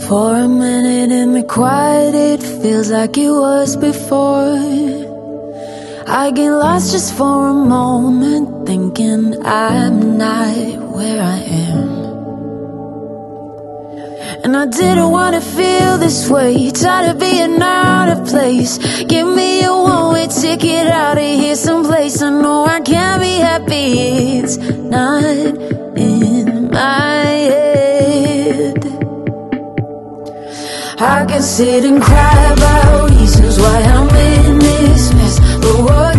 For a minute in the quiet, it feels like it was before. I get lost just for a moment, thinking I'm not where I am. And I didn't wanna feel this way, tired of being out of place. Give me a one-way ticket out of here someplace. I know I can't be happy, it's not in my head. I can sit and cry about reasons why I'm in this mess, but what